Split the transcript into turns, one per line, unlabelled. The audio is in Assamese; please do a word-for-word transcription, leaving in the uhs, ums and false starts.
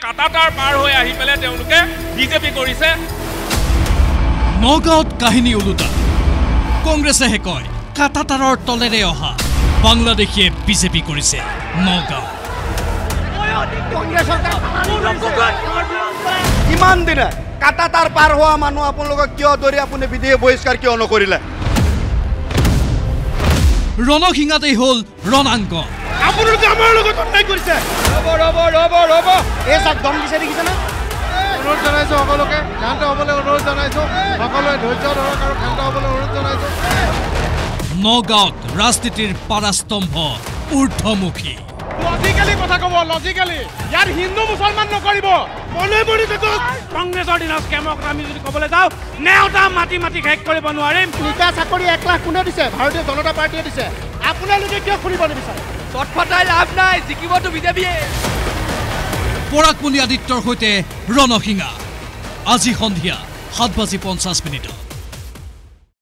কাটাতাৰ পাৰ হৈ আহি পেলাই তেওঁলোকে বিজেপি কৰিছে
নগাঁৱত কাহিনী ওলোটা কংগ্ৰেছেহে কয় কাটাতাৰৰ তলেৰে অহা বাংলাদেশীয়ে বিজেপি কৰিছে নগাঁও
ইমান দিনে কাটাতাৰ পাৰ হোৱা মানুহ আপোনালোকক কিয় ধৰি আপুনি বিধেয় বহিষ্কাৰ কিয় নকৰিলে
ৰণসিঙাতেই হ'ল ৰণাংক
আপোনালোকে আমাৰ লগত অন্যায় কৰিছে ৰব ৰব ৰব ৰব এই চাক দম দিছে দেখিছে না
অনুৰোধ জনাইছো সকলোকে শান্ত হ'বলৈ অনুৰোধ জনাইছো সকলোৱে ধৈৰ্য ধৰক আৰু শান্ত হ'বলৈ অনুৰোধ জনাইছো
নগাঁৱত ৰাজনীতিৰ পাৰাস্তম্ভ ঊৰ্ধ্বমুখী
লজিকেলি কথা ক'ব লজিকেলি ইয়াৰ হিন্দু মুছলমান নকৰিব মনে মনে থাকক
কংগ্ৰেছৰ দিনৰ স্কেমক আমি যদি ক'বলৈ যাওঁ নেওতা মাটি মাটি শেষ কৰিব নোৱাৰিম
নিকা চাকৰি এক লাখ কোনে দিছে ভাৰতীয় জনতা পাৰ্টীয়ে দিছে আপোনালোকে কিয় খুলিব নিবিচাৰে
চটফটাই লাভ নাই জিকিবতো বিজেপিয়ে
পৰাগমণি আদিত্যৰ সৈতে ৰণসিঙা আজি সন্ধিয়া সাত বাজি পঞ্চাছ মিনিটত